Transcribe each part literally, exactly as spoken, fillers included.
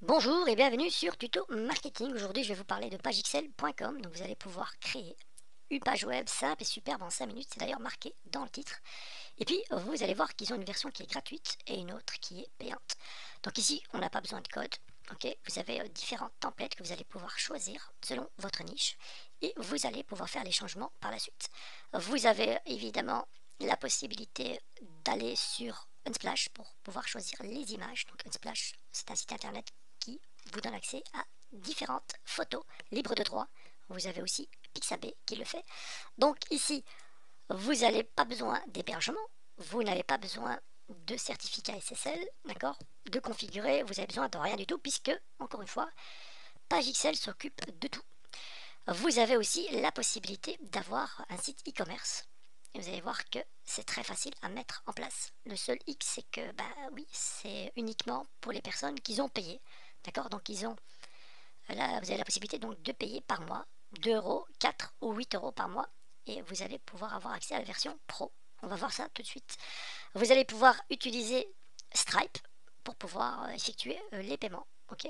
Bonjour et bienvenue sur Tuto Marketing. Aujourd'hui, je vais vous parler de pagexcel point com. Donc, vous allez pouvoir créer une page web simple et superbe en cinq minutes. C'est d'ailleurs marqué dans le titre. Et puis, vous allez voir qu'ils ont une version qui est gratuite et une autre qui est payante. Donc ici, on n'a pas besoin de code. Ok, vous avez euh, différents templates que vous allez pouvoir choisir selon votre niche et vous allez pouvoir faire les changements par la suite. Vous avez évidemment la possibilité d'aller sur Unsplash pour pouvoir choisir les images. Donc Unsplash, c'est un site internet qui vous donne accès à différentes photos libres de droit. Vous avez aussi Pixabay qui le fait. Donc ici, vous n'avez pas besoin d'hébergement, vous n'avez pas besoin de certificat S S L, d'accord, de configurer, vous avez besoin de rien du tout puisque, encore une fois, pagexcel s'occupe de tout. Vous avez aussi la possibilité d'avoir un site e-commerce. Et vous allez voir que c'est très facile à mettre en place. Le seul hic, c'est que, bah oui, c'est uniquement pour les personnes qui ont payé. D'accord. Donc, ils ont, là, vous avez la possibilité donc de payer par mois deux euros, quatre ou huit euros par mois. Et vous allez pouvoir avoir accès à la version pro. On va voir ça tout de suite. Vous allez pouvoir utiliser Stripe pour pouvoir effectuer les paiements. Ok.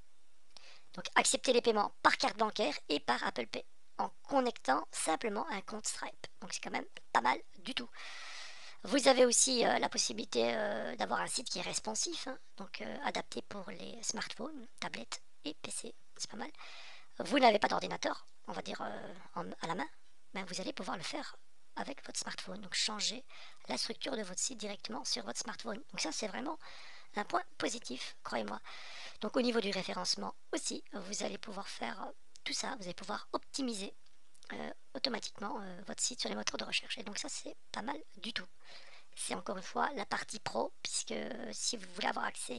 Donc accepter les paiements par carte bancaire et par Apple Pay en connectant simplement un compte Stripe. Donc c'est quand même pas mal du tout. Vous avez aussi euh, la possibilité euh, d'avoir un site qui est responsif, hein, donc euh, adapté pour les smartphones, tablettes et P C. C'est pas mal. Vous n'avez pas d'ordinateur, on va dire euh, en, à la main, mais vous allez pouvoir le faire avec votre smartphone. Donc changer la structure de votre site directement sur votre smartphone. Donc ça c'est vraiment un point positif, croyez-moi. Donc au niveau du référencement aussi, vous allez pouvoir faire euh, tout ça, vous allez pouvoir optimiser euh, automatiquement euh, votre site sur les moteurs de recherche. Et donc ça c'est pas mal du tout. C'est encore une fois la partie pro, puisque euh, si vous voulez avoir accès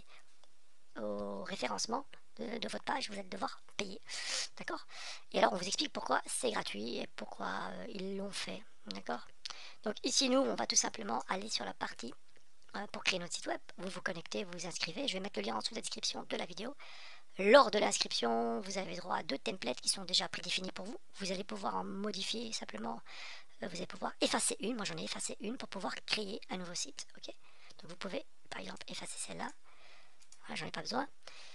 au référencement de, de votre page, vous allez devoir payer. D'accord. Et alors on vous explique pourquoi c'est gratuit et pourquoi euh, ils l'ont fait. D'accord. Donc ici nous, on va tout simplement aller sur la partie pour créer notre site web. Vous vous connectez, vous vous inscrivez. Je vais mettre le lien en dessous de la description de la vidéo. Lors de l'inscription, vous avez droit à deux templates qui sont déjà prédéfinis pour vous. Vous allez pouvoir en modifier simplement. Vous allez pouvoir effacer une. Moi, j'en ai effacé une pour pouvoir créer un nouveau site. Ok. Donc, vous pouvez, par exemple, effacer celle-là. Voilà, j'en ai pas besoin.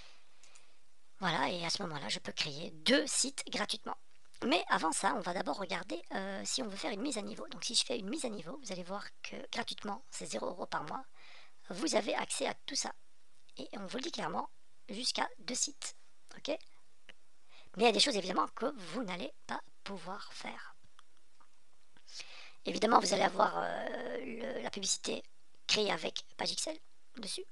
Voilà, et à ce moment-là, je peux créer deux sites gratuitement. Mais avant ça, on va d'abord regarder euh, si on veut faire une mise à niveau. Donc, si je fais une mise à niveau, vous allez voir que gratuitement, c'est zéro euros par mois. Vous avez accès à tout ça. Et on vous le dit clairement, jusqu'à deux sites. Ok. Mais il y a des choses évidemment que vous n'allez pas pouvoir faire. Évidemment, vous allez avoir euh, le, la publicité créée avec pagexcel dessus.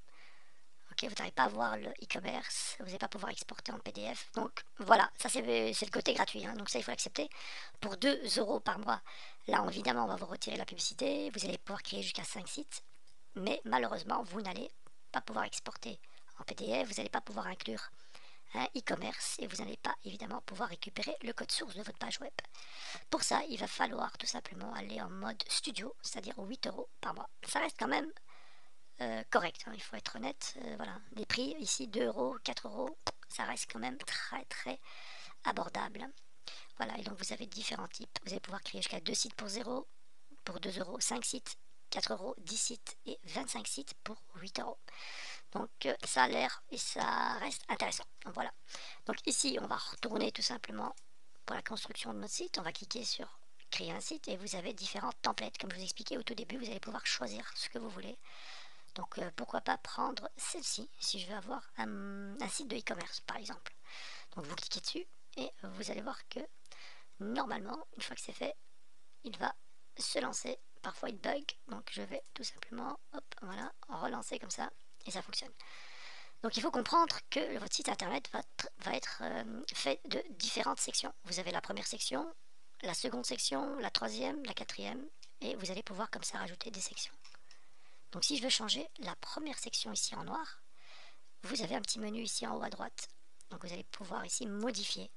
Ok, vous n'allez pas avoir le e-commerce, vous n'allez pas pouvoir exporter en P D F. Donc voilà, ça c'est le côté gratuit. Hein, donc ça, il faut l'accepter. Pour deux euros par mois, là évidemment, on va vous retirer la publicité. Vous allez pouvoir créer jusqu'à cinq sites. Mais malheureusement, vous n'allez pas pouvoir exporter en P D F. Vous n'allez pas pouvoir inclure un e-commerce et vous n'allez pas évidemment pouvoir récupérer le code source de votre page web. Pour ça, il va falloir tout simplement aller en mode studio, c'est-à-dire huit euros par mois. Ça reste quand même euh, correct, hein, il faut être honnête. Euh, voilà, des prix ici deux euros, quatre euros, ça reste quand même très très abordable. Voilà, et donc vous avez différents types. Vous allez pouvoir créer jusqu'à deux sites pour zéro, pour deux euros, cinq sites, quatre euros, dix sites et vingt-cinq sites pour huit euros. Donc euh, ça a l'air et ça reste intéressant. Donc voilà. Donc ici, on va retourner tout simplement pour la construction de notre site. On va cliquer sur créer un site et vous avez différents templates. Comme je vous expliquais au tout début, vous allez pouvoir choisir ce que vous voulez. Donc euh, pourquoi pas prendre celle-ci si je veux avoir un, un site de e-commerce par exemple. Donc vous cliquez dessus et vous allez voir que normalement, une fois que c'est fait, il va se lancer. Parfois il bug, donc je vais tout simplement, hop, voilà, relancer comme ça et ça fonctionne. Donc il faut comprendre que votre site internet va, va être euh, fait de différentes sections. Vous avez la première section, la seconde section, la troisième, la quatrième, et vous allez pouvoir comme ça rajouter des sections. Donc si je veux changer la première section ici en noir, vous avez un petit menu ici en haut à droite. Donc vous allez pouvoir ici modifier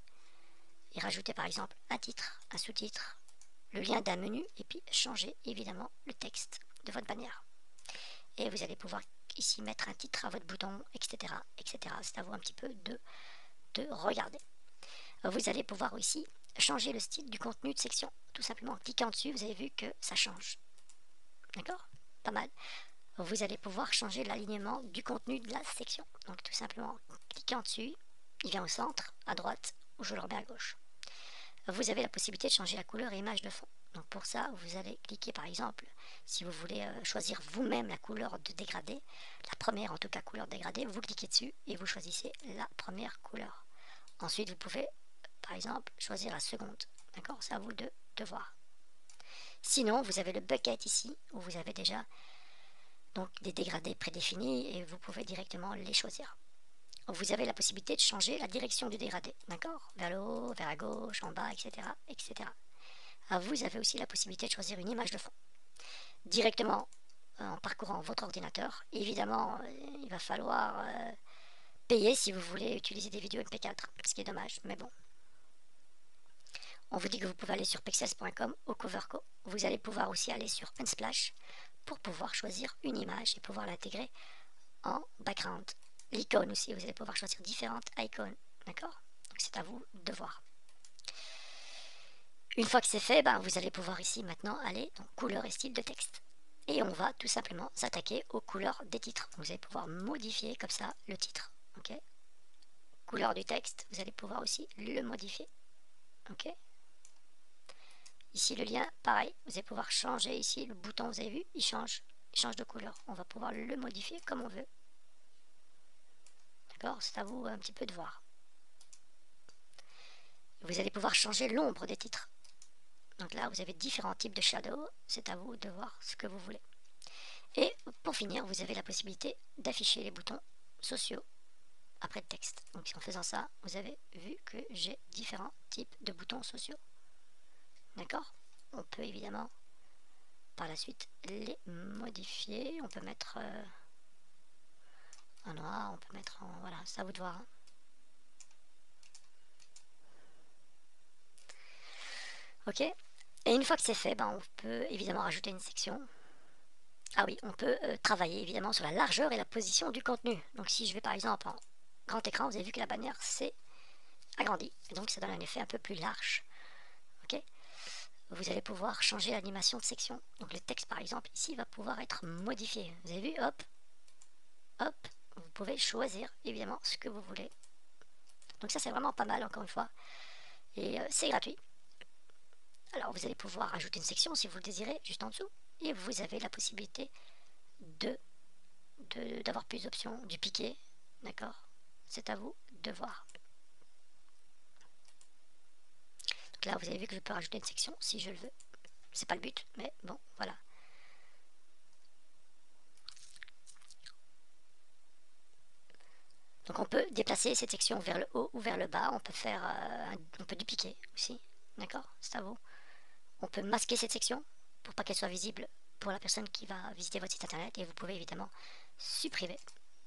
et rajouter par exemple un titre, un sous-titre, le lien d'un menu et puis changer évidemment le texte de votre bannière. Et vous allez pouvoir ici mettre un titre à votre bouton, et cetera, et cetera. C'est à vous un petit peu de, de regarder. Vous allez pouvoir ici changer le style du contenu de section. Tout simplement en cliquant dessus, vous avez vu que ça change. D'accord? Pas mal. Vous allez pouvoir changer l'alignement du contenu de la section. Donc tout simplement en cliquant dessus, il vient au centre, à droite, ou je le remets à gauche. Vous avez la possibilité de changer la couleur et image de fond. Donc pour ça, vous allez cliquer par exemple, si vous voulez euh, choisir vous-même la couleur de dégradé, la première en tout cas couleur dégradée, vous cliquez dessus et vous choisissez la première couleur. Ensuite, vous pouvez par exemple choisir la seconde. D'accord? C'est à vous de, de voir. Sinon, vous avez le bucket ici, où vous avez déjà donc des dégradés prédéfinis et vous pouvez directement les choisir. Vous avez la possibilité de changer la direction du dégradé, d'accord? Vers le haut, vers la gauche, en bas, et cetera, et cetera. Vous avez aussi la possibilité de choisir une image de fond. Directement euh, en parcourant votre ordinateur. Évidemment, euh, il va falloir euh, payer si vous voulez utiliser des vidéos M P quatre, ce qui est dommage, mais bon. On vous dit que vous pouvez aller sur pexels point com au Coverco. Vous allez pouvoir aussi aller sur Unsplash pour pouvoir choisir une image et pouvoir l'intégrer en background. L'icône aussi, vous allez pouvoir choisir différentes icônes, d'accord? Donc c'est à vous de voir. Une fois que c'est fait, ben, vous allez pouvoir ici maintenant aller dans couleur et style de texte. Et on va tout simplement s'attaquer aux couleurs des titres. Vous allez pouvoir modifier comme ça le titre, ok? Couleur du texte, vous allez pouvoir aussi le modifier, ok? Ici le lien, pareil, vous allez pouvoir changer ici le bouton, vous avez vu, il change, il change de couleur. On va pouvoir le modifier comme on veut. D'accord? C'est à vous un petit peu de voir. Vous allez pouvoir changer l'ombre des titres. Donc là, vous avez différents types de shadow. C'est à vous de voir ce que vous voulez. Et pour finir, vous avez la possibilité d'afficher les boutons sociaux après le texte. Donc en faisant ça, vous avez vu que j'ai différents types de boutons sociaux. D'accord? On peut évidemment par la suite les modifier. On peut mettre euh, en noir, on peut mettre en... Voilà, c'est à vous de voir. Hein. Ok? Et une fois que c'est fait, ben, on peut évidemment rajouter une section. Ah oui, on peut euh, travailler évidemment sur la largeur et la position du contenu. Donc si je vais par exemple en grand écran, vous avez vu que la bannière s'est agrandie. Et donc ça donne un effet un peu plus large. Ok? Vous allez pouvoir changer l'animation de section. Donc le texte par exemple ici va pouvoir être modifié. Vous avez vu? Hop, hop. Vous pouvez choisir évidemment ce que vous voulez. Donc ça c'est vraiment pas mal encore une fois. Et euh, c'est gratuit. Alors vous allez pouvoir ajouter une section si vous le désirez, juste en dessous. Et vous avez la possibilité de d'avoir plus d'options, du piqué, d'accord? C'est à vous de voir. Donc là, vous avez vu que je peux rajouter une section si je le veux. C'est pas le but, mais bon, voilà. Donc on peut déplacer cette section vers le haut ou vers le bas. On peut faire, euh, on peut dupliquer aussi, d'accord? C'est à vous. On peut masquer cette section pour pas qu'elle soit visible pour la personne qui va visiter votre site internet et vous pouvez évidemment supprimer.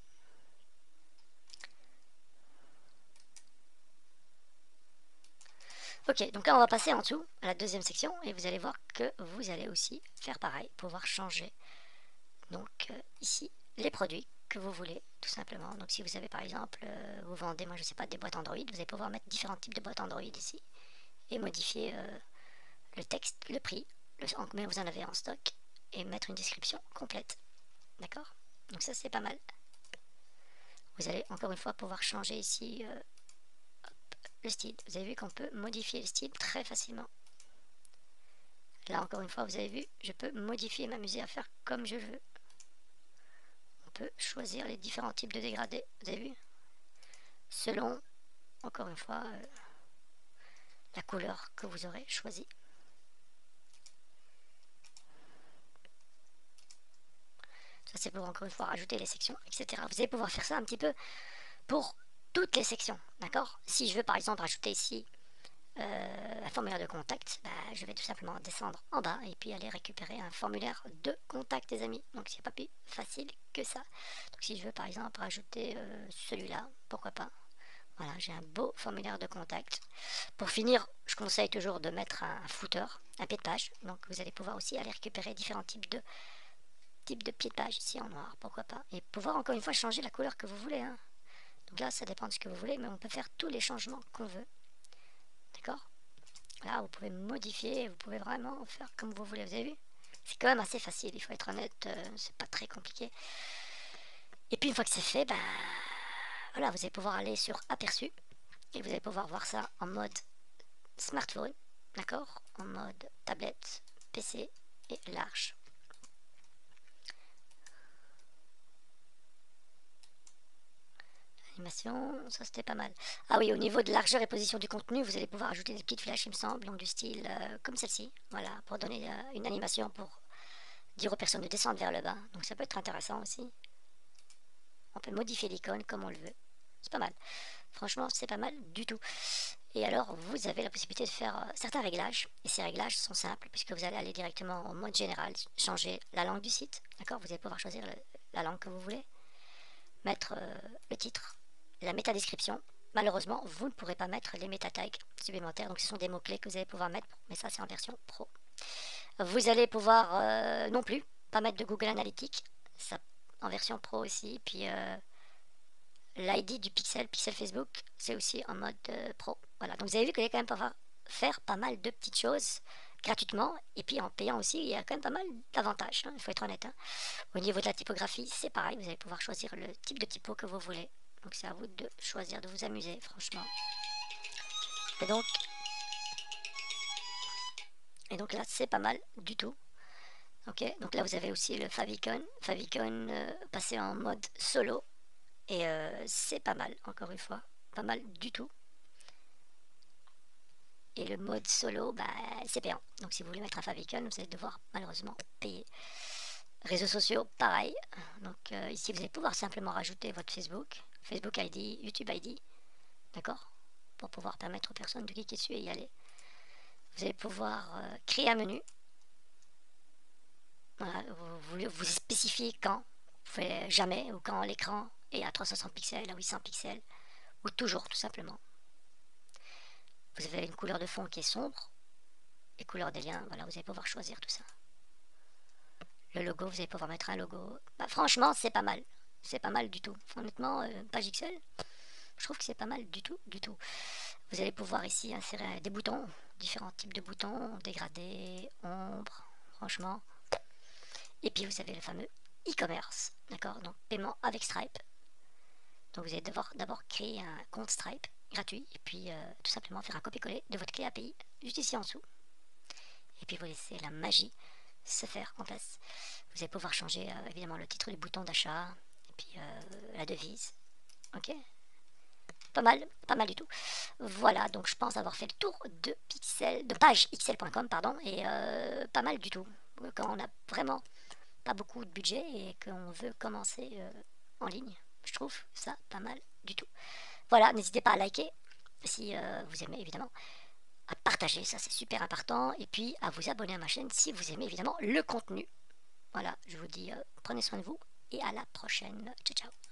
Ok, donc là on va passer en dessous à la deuxième section et vous allez voir que vous allez aussi faire pareil, pouvoir changer donc euh, ici les produits que vous voulez tout simplement. Donc si vous avez par exemple, euh, vous vendez, moi je sais pas, des boîtes Android, vous allez pouvoir mettre différents types de boîtes Android ici et modifier euh, le texte, le prix, le, combien vous en avez en stock et mettre une description complète. D'accord? Donc ça c'est pas mal. Vous allez encore une fois pouvoir changer ici euh, le style. Vous avez vu qu'on peut modifier le style très facilement. Là encore une fois, vous avez vu, je peux modifier et m'amuser à faire comme je veux. On peut choisir les différents types de dégradés. Vous avez vu? Selon, encore une fois, euh, la couleur que vous aurez choisie. Ça c'est pour encore une fois rajouter les sections, et cetera. Vous allez pouvoir faire ça un petit peu pour toutes les sections. D'accord? Si je veux par exemple rajouter ici Euh, un formulaire de contact, bah, je vais tout simplement descendre en bas et puis aller récupérer un formulaire de contact, les amis. Donc c'est pas plus facile que ça. Donc si je veux par exemple rajouter euh, celui-là, pourquoi pas. Voilà, j'ai un beau formulaire de contact. Pour finir, je conseille toujours de mettre un footer, un pied de page. Donc vous allez pouvoir aussi aller récupérer différents types de types de pieds de page ici en noir, pourquoi pas. Et pouvoir encore une fois changer la couleur que vous voulez. Hein. Donc là, ça dépend de ce que vous voulez, mais on peut faire tous les changements qu'on veut. D'accord? Là, vous pouvez modifier, vous pouvez vraiment faire comme vous voulez. Vous avez vu? C'est quand même assez facile, il faut être honnête, euh, c'est pas très compliqué. Et puis une fois que c'est fait, bah Voilà, vous allez pouvoir aller sur aperçu et vous allez pouvoir voir ça en mode smartphone, d'accord, en mode tablette, P C et large. Animation, ça c'était pas mal. Ah oui, au niveau de largeur et position du contenu, vous allez pouvoir ajouter des petites flèches, il me semble, donc du style euh, comme celle-ci, voilà, pour donner euh, une animation pour dire aux personnes de descendre vers le bas. Donc ça peut être intéressant aussi. On peut modifier l'icône comme on le veut. C'est pas mal. Franchement, c'est pas mal du tout. Et alors, vous avez la possibilité de faire euh, certains réglages. Et ces réglages sont simples, puisque vous allez aller directement en mode général, changer la langue du site. D'accord. Vous allez pouvoir choisir le, la langue que vous voulez, mettre euh, le titre, la métadescription. Malheureusement, vous ne pourrez pas mettre les méta-tags supplémentaires. Donc, ce sont des mots-clés que vous allez pouvoir mettre, mais ça, c'est en version pro. Vous allez pouvoir euh, non plus pas mettre de Google Analytics, ça en version pro aussi. Puis euh, l'I D du Pixel, Pixel Facebook, c'est aussi en mode euh, pro. Voilà, donc vous avez vu qu'il y a quand même pouvoir faire pas mal de petites choses gratuitement et puis en payant aussi, il y a quand même pas mal d'avantages, hein, il faut être honnête. Hein. Au niveau de la typographie, c'est pareil, vous allez pouvoir choisir le type de typo que vous voulez. Donc c'est à vous de choisir, de vous amuser, franchement. Et donc, et donc là, c'est pas mal du tout. Ok, donc là vous avez aussi le favicon, favicon euh, passé en mode solo et euh, c'est pas mal, encore une fois, pas mal du tout. Et le mode solo, bah, c'est payant. Donc si vous voulez mettre un favicon, vous allez devoir malheureusement payer. Réseaux sociaux, pareil. Donc euh, ici vous allez pouvoir simplement rajouter votre Facebook, Facebook I D, YouTube I D, d'accord, pour pouvoir permettre aux personnes de cliquer dessus et y aller. Vous allez pouvoir euh, créer un menu. Voilà, vous, vous, vous spécifiez quand, vous pouvez jamais, ou quand l'écran est à trois cent soixante pixels, à huit cents pixels, ou toujours tout simplement. Vous avez une couleur de fond qui est sombre, les couleurs des liens, voilà, vous allez pouvoir choisir tout ça. Le logo, vous allez pouvoir mettre un logo. Bah, franchement, c'est pas mal. C'est pas mal du tout. Honnêtement, euh, page X L, je trouve que c'est pas mal du tout, du tout. Vous allez pouvoir ici insérer des boutons, différents types de boutons, dégradé, ombre, franchement. Et puis vous avez le fameux e-commerce, d'accord, donc paiement avec Stripe. Donc vous allez devoir d'abord créer un compte Stripe gratuit et puis euh, tout simplement faire un copier-coller de votre clé A P I juste ici en dessous. Et puis vous laissez la magie se faire en place. Vous allez pouvoir changer euh, évidemment le titre du bouton d'achat et puis euh, la devise. Ok, pas mal, pas mal du tout. Voilà, donc je pense avoir fait le tour de pixel, de page X L point com, pardon, et euh, pas mal du tout. Quand on a vraiment pas beaucoup de budget et qu'on veut commencer euh, en ligne, je trouve ça pas mal du tout. Voilà, n'hésitez pas à liker si euh, vous aimez évidemment, à partager, ça c'est super important, et puis à vous abonner à ma chaîne si vous aimez évidemment le contenu. Voilà, je vous dis euh, prenez soin de vous et à la prochaine. Ciao ciao.